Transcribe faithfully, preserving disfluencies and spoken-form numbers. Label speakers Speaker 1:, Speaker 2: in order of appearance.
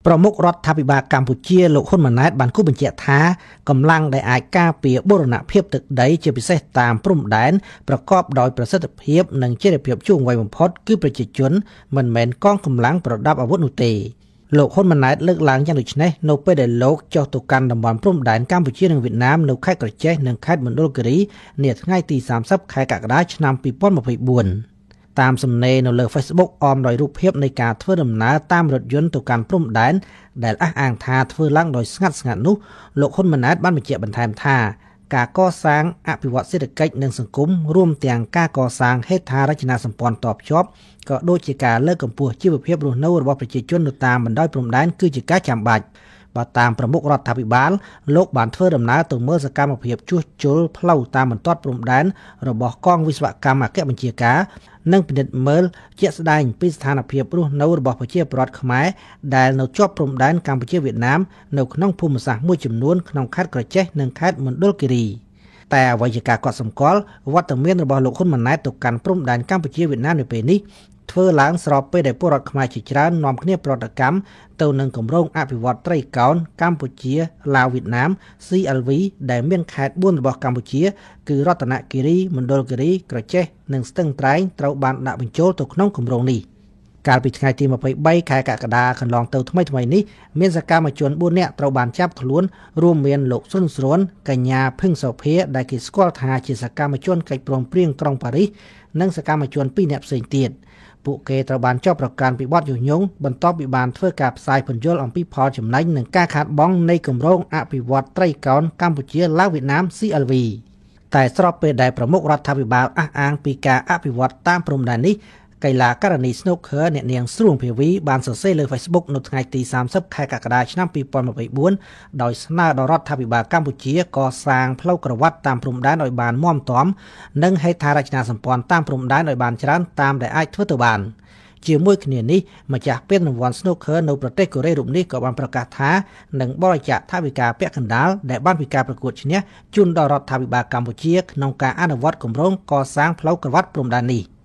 Speaker 1: ប្រមុខរដ្ឋាភិបាលកម្ពុជាលោកហ៊ុនម៉ាណែតបានគូបញ្ជាក់ថាកម្លាំងដែលអាចការពារបូរណភាពទឹកដីជាពិសេសតាមព្រំដែនប្រកបដោយប្រសិទ្ធភាពនិងចីរភាពជួងវៃបំផុតគឺប្រជាជនមិនមែនកងកម្លាំងប្រដាប់អាវុធនោះទេលោកហ៊ុនម៉ាណែតលើកឡើងយ៉ាងដូចនេះនៅពេលដែលលោកចុះទៅកាន់តំបន់ព្រំដែនកម្ពុជានិងវៀតណាមនៅខេត្តក្រចេះនិងខេត្តមណ្ឌលគិរីនាថ្ងៃទីសាមសិបខែកក្កដាឆ្នាំពីរពាន់ម្ភៃបួនតាមសំណេរនៅលើ Facebook អមដោយរូបភាពនៃការធ្វើដំណើរតាមរថយន្តទៅកាន់ព្រំដែនដែលអះអាងថាធ្វើឡើងដោយស្ងាត់ស្ងាត់នោះលោកហ៊ុនម៉ាណែតបានបញ្ជាក់បន្ថែមថាការកសាងអភិវឌ្ឍសេដ្ឋកិច្ចនិងសង្គមរួមទាំងការកសាងហេដ្ឋារចនាសម្ព័ន្ធតភ្ជាប់ក៏ដូចជាការលើកកម្ពស់ជីវភាពរស់នៅរបស់ប្រជាជននៅតាមបណ្ដោយព្រំដែនគឺជាការចាំបាច់បើតាមប្រមុខរដ្ឋាភិបាលលោកបានធ្វើដំណើរទៅមើលសកម្មភាពជួសជុលផ្លូវតាមបន្ទាត់ព្រំដែនរបស់កងវិស្វកម្មអគ្គបញ្ជាការនិងពិនិត្យមើលជាក់ស្ដែងពីស្ថានភាពរស់នៅរបស់ប្រជាពលរដ្ឋខ្មែរដែលនៅជាប់ព្រំដែនកម្ពុជាវៀតណាមនៅក្នុងភូមិសាស្ត្រមួយចំនួនក្នុងខេត្តក្រចេះនិងខេត្តមណ្ឌលគិរីតែអ្វីជាការកត់សម្គាល់វត្តមានរបស់លោកហ៊ុនម៉ាណែតទៅកាន់ព្រំដែនកម្ពុជាវៀតណាមនៅពេលនេះធ្វើឡើងស្របពេលដែលពលរដ្ឋខ្មែរជាច្រើននាំគ្នាប្រតិកម្មទៅនឹងគម្រោងអភិវឌ្ឍត្រីកោណកម្ពុជាឡាវវៀតណាម C L V ដែលមានខេត្តបួនរបស់កម្ពុជាគឺរតនគិរីមណ្ឌលគិរីក្រចេះនិងស្ទឹងត្រែងត្រូវបានដាក់បញ្ចូលទៅក្នុងគម្រោងនេះកាលពីថ្ងៃទីម្ភៃបីខែកក្កដាកន្លងទៅថ្មីថ្មីនេះមានសកម្មជនបួននាក់ត្រូវបានចាប់ខ្លួនរួមមានលោកស៊ុនស្រួនកញ្ញាភឹងសុភាដែលគេស្គាល់ថាជាសកម្មជនកិច្ចព្រមព្រៀងក្រុងប៉ារីសនិងសកម្មជនពីរនាក់ផ្សេងទៀតពួកគេត្រូវបានចាប់ប្រកាន់ពីបទញុះញង់បន្ទាប់ពីបានធ្វើការផ្សាយពន្យល់អំពីផលចំណេញនិងការខាតបង់នៃគម្រោងអភិវឌ្ឍត្រីកោណកម្ពុជាឡាវវៀតណាម C L V តែស្របពេលដែលប្រមុខរដ្ឋាភិបាលអះអាងពីការអភិវឌ្ឍតាមព្រំដែននេះកីឡាករនី Snooker អ្នកនាងស្រួងភាវីបានសរសេរលើ Facebook នៅថ្ងៃទីសាមសិបខែកក្កដាឆ្នាំពីរពាន់ម្ភៃបួនដោយស្នើដល់រដ្ឋាភិបាលកម្ពុជាកសាងផ្លូវក្រវ៉ាត់តាមព្រំដែនឲ្យបានមាំទាំនិងហេដ្ឋារចនាសម្ព័ន្ធតាមព្រំដែនឲ្យបានច្រើនតាមដែលអាចធ្វើទៅបានជាមួយគ្នានេះម្ចាស់ពានរង្វាន់ Snooker នៅប្រទេសកូរ៉េរូបនេះក៏បានប្រកាសថានឹងបរិច្ចាគថវិកាពាក់កណ្ដាលដែលបានពីការប្រកួតឈ្នះជូនដល់រដ្ឋាភិបាលកម្ពុជាក្នុងការអនុវត្តគម្រោងកសាងផ្លូវក្រវ៉ាត់ព្រំដែននេះ